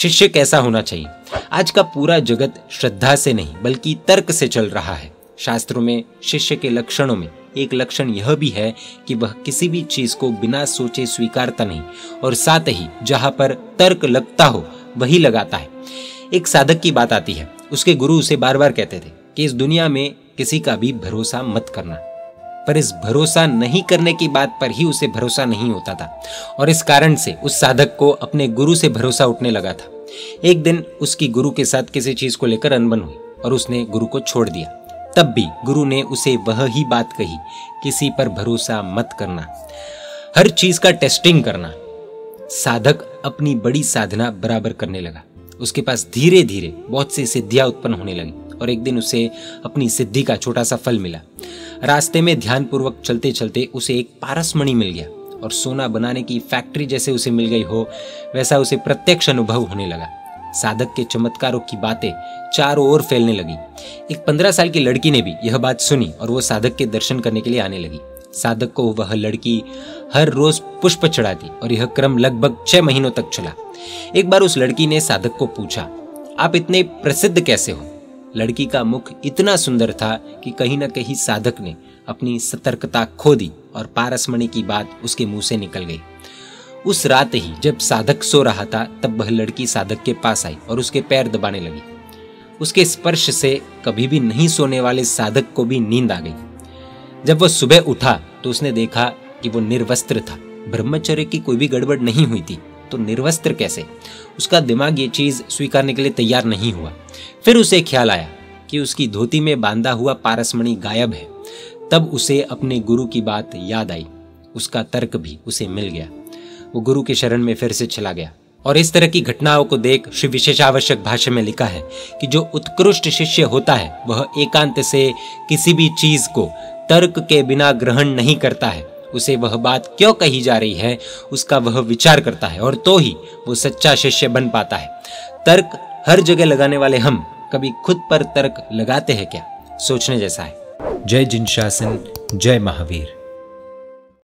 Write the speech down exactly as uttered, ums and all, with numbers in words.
शिष्य कैसा होना चाहिए? आज का पूरा जगत श्रद्धा से नहीं बल्कि तर्क से चल रहा है। शास्त्रों में शिष्य के लक्षणों में एक लक्षण यह भी है कि वह किसी भी चीज को बिना सोचे स्वीकारता नहीं और साथ ही जहां पर तर्क लगता हो वही लगाता है। एक साधक की बात आती है। उसके गुरु उसे बार बार कहते थे कि इस दुनिया में किसी का भी भरोसा मत करना, पर इस भरोसा नहीं करने की बात पर ही उसे भरोसा नहीं होता था और इस कारण से उस साधक को अपने गुरु से भरोसा उठने लगा था। एक दिन उसकी गुरु के साथ किसी चीज को लेकर अनबन हुई और उसने गुरु को छोड़ दिया। तब भी गुरु ने उसे वह ही बात कही, किसी पर भरोसा मत करना, हर चीज का टेस्टिंग करना। साधक अपनी बड़ी साधना बराबर करने लगा। उसके पास धीरे धीरे बहुत सी सिद्धियां उत्पन्न होने लगी और एक दिन उसे अपनी सिद्धि का छोटा सा फल मिला। रास्ते में ध्यानपूर्वक चलते चलते उसे एक पारसमणि मिल गया और सोना बनाने की फैक्ट्री जैसे उसे मिल गई हो वैसा उसे प्रत्यक्ष अनुभव होने लगा। साधक के चमत्कारों की बातें चारों ओर फैलने लगी। एक पंद्रह साल की लड़की ने भी यह बात सुनी और वो साधक के दर्शन करने के लिए आने लगी। साधक को वह लड़की हर रोज पुष्प चढ़ाती और यह क्रम लगभग छह महीनों तक चला। एक बार उस लड़की ने साधक को पूछा, आप इतने प्रसिद्ध कैसे हो? लड़की का मुख इतना सुंदर था कि कहीं न कहीं साधक ने अपनी सतर्कता खो दी और पारसमणि की बात उसके मुंह से निकल गई। उस रात ही जब साधक सो रहा था तब वह लड़की साधक के पास आई और उसके पैर दबाने लगी। उसके स्पर्श से कभी भी नहीं सोने वाले साधक को भी नींद आ गई। जब वह सुबह उठा तो उसने देखा कि वो निर्वस्त्र था। ब्रह्मचर्य की कोई भी गड़बड़ नहीं हुई थी तो निर्वस्त्र कैसे? उसका दिमाग ये चीज स्वीकारने के लिए तैयार नहीं हुआ। फिर उसे ख्याल आया कि उसकी धोती में बांधा हुआ पारसमणि गायब है। तब उसे अपने गुरु की बात याद आई। उसका तर्क भी उसे मिल गया। वो गुरु के शरण में फिर से चला गया। और इस तरह की घटनाओं को देख श्री विशेषावश्यक भाष्य में लिखा है कि जो उत्कृष्ट शिष्य होता है वह एकांत से किसी भी चीज को तर्क के बिना ग्रहण नहीं करता है। उसे वह बात क्यों कही जा रही है उसका वह विचार करता है और तो ही वो सच्चा शिष्य बन पाता है। तर्क हर जगह लगाने वाले हम कभी खुद पर तर्क लगाते हैं क्या? सोचने जैसा है। जय जिन शासन, जय महावीर।